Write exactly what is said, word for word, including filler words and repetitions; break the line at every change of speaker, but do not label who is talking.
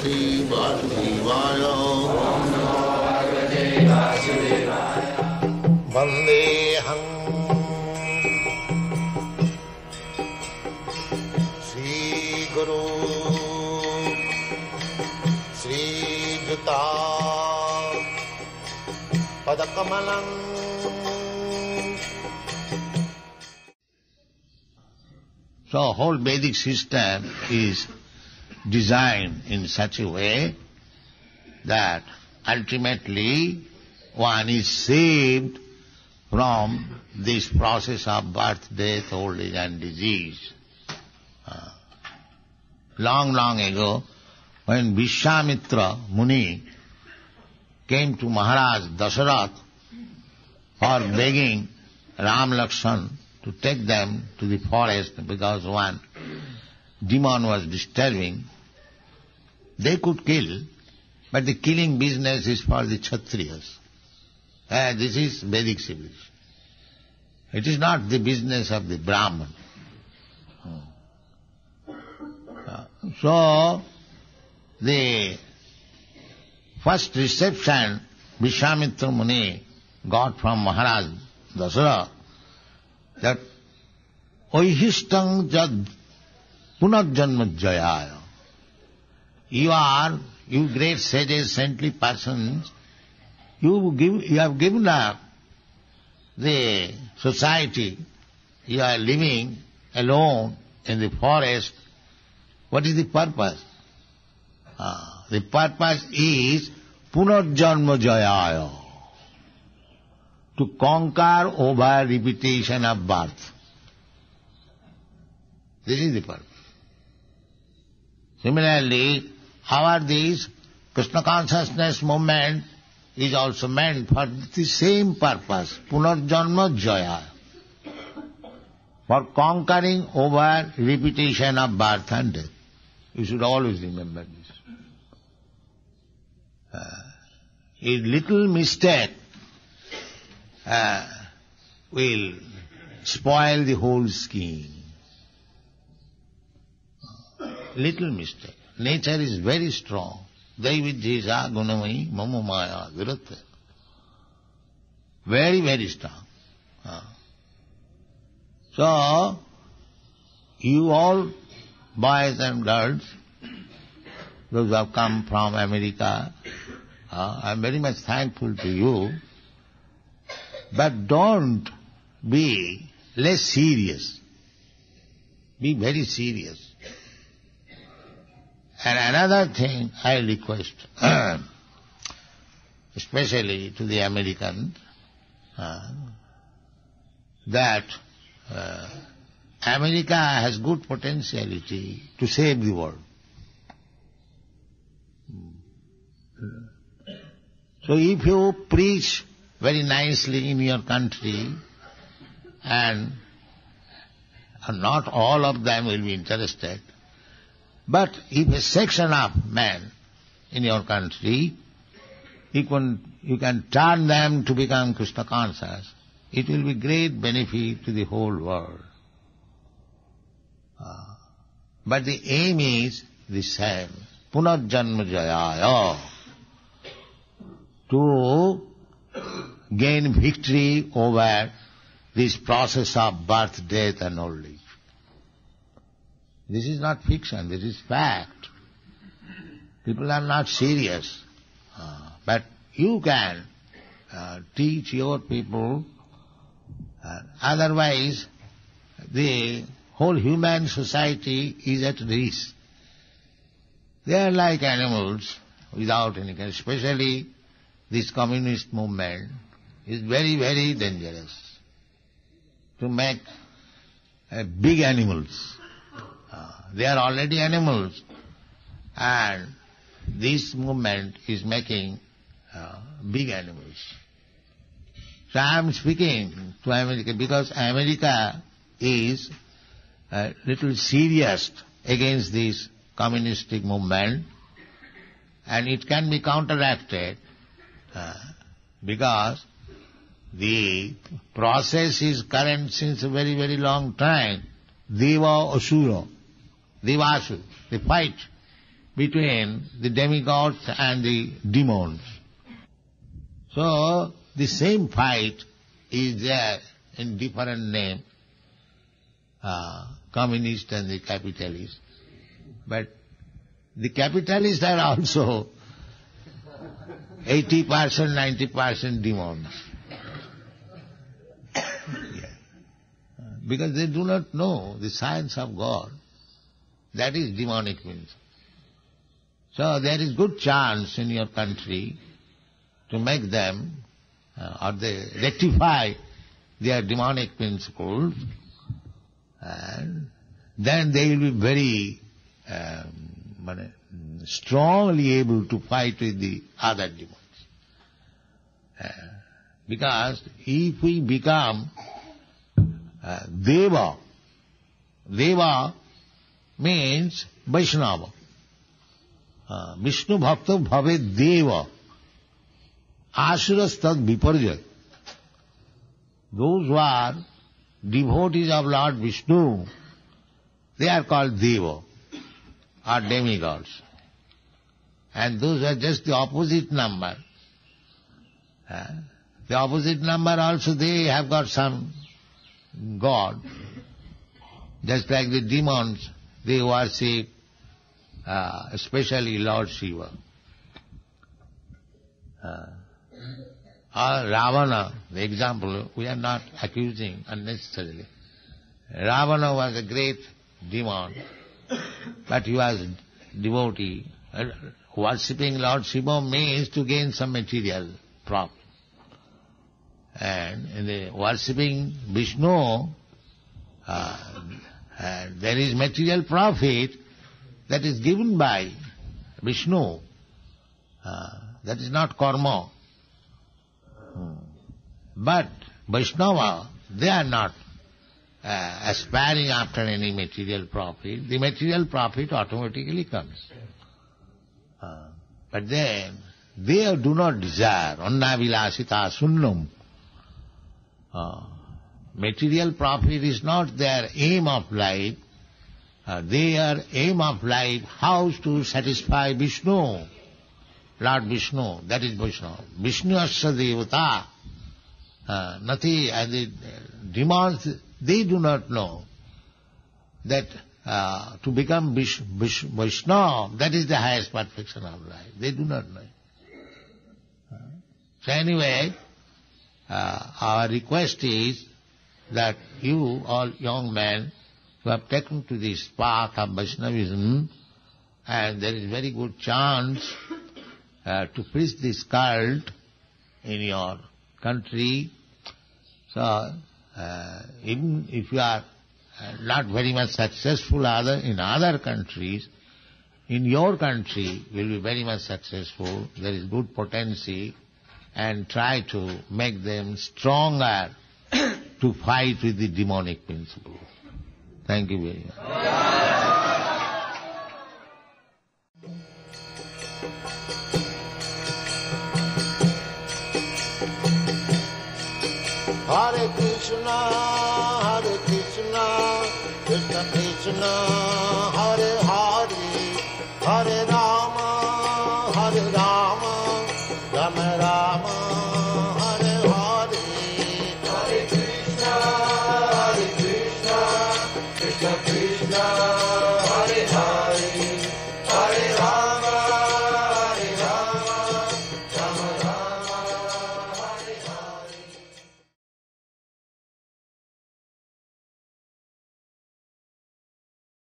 Bhagavate Vasudevaya. Vandeham Sri Guru Sri Juta Padakamalam. So whole Vedic system is designed in such a way that ultimately one is saved from this process of birth, death, old age and disease. Uh, long, long ago, when Vishwamitra Muni came to Maharaj Dasarath for begging Ram Lakshman to take them to the forest because one demon was disturbing, they could kill, but the killing business is for the Kshatriyas. Uh, this is Vedic civilization. It is not the business of the Brahman. Uh, so, the first reception Vishwamitra Muni got from Maharaj Dasarath, that Oihistang jad punarjanma jayaya. You are, you great sages, saintly persons, you give, you have given up the society, you are living alone in the forest. What is the purpose? Ah, the purpose is punarjanma jayaya, to conquer over repetition of birth. This is the purpose. Similarly, our this Krishna consciousness movement is also meant for the same purpose, punarjanma jaya, for conquering over repetition of birth and death. You should always remember this. Uh, a little mistake Uh, will spoil the whole scheme. Little mistake. Nature is very strong. Daividjesa gunamai mama maya viratva. Very, very strong. Uh. So, you all boys and girls, those who have come from America, uh, I am very much thankful to you. But don't be less serious. Be very serious. And another thing I request, especially to the Americans, uh, that uh, America has good potentiality to save the world. So if you preach very nicely in your country, and not all of them will be interested, but if a section of men in your country, you can, you can turn them to become Krishna conscious, it will be great benefit to the whole world. Uh, but the aim is the same, punarjanma jayaya, to gain victory over this process of birth, death and old age. This is not fiction, this is fact. People are not serious. Uh, but you can uh, teach your people. Uh, otherwise, the whole human society is at risk. They are like animals without any kind, especially this communist movement is very, very dangerous to make uh, big animals. Uh, they are already animals, and this movement is making uh, big animals. So I am speaking to America because America is a little serious against this communistic movement, and it can be counteracted uh, because the process is current since a very, very long time. Deva Asura, Devasura, the fight between the demigods and the demons. So, the same fight is there in different name, uh, communist and the capitalist. But the capitalists are also eighty percent, ninety percent demons. Yeah. Because they do not know the science of God. That is demonic means. So there is good chance in your country to make them, uh, or they rectify their demonic principles, and then they will be very um, strongly able to fight with the other demons. Uh, because if we become uh, Deva, Deva means Vaishnava. Uh, Vishnu Bhakta Bhave Deva. Asuras Tad Viparjaya. Those who are devotees of Lord Vishnu, they are called Deva, or demigods. And those are just the opposite number. Uh, the opposite number also, they have got some god. Just like the demons, they worship uh, especially Lord Shiva. Uh, or Ravana, the example, we are not accusing unnecessarily. Ravana was a great demon, but he was devotee. Worshipping Lord Shiva means to gain some material profit. And in the worshipping Vishnu, uh, uh, there is material profit that is given by Vishnu. Uh, that is not karma. Hmm. But Vaishnava, they are not uh, aspiring after any material profit. The material profit automatically comes. Uh, but then, they do not desire, anna vilasita sunnam. Uh, material profit is not their aim of life. Uh, their aim of life, how to satisfy Vishnu, Lord Vishnu, that is Vaishnava. Vishnu asya devata. Uh, Nati, and the demons, they do not know that uh, to become Vish, Vish, Vaishnava, that is the highest perfection of life. They do not know. Uh, so anyway, uh, our request is that you, all young men, who have taken to this path of Vaishnavism, and there is very good chance uh, to preach this cult in your country. So, uh, even if you are uh, not very much successful other in other countries, in your country you will be very much successful. There is good potential, and try to make them stronger to fight with the demonic principle. Thank you very much. Hare Krishna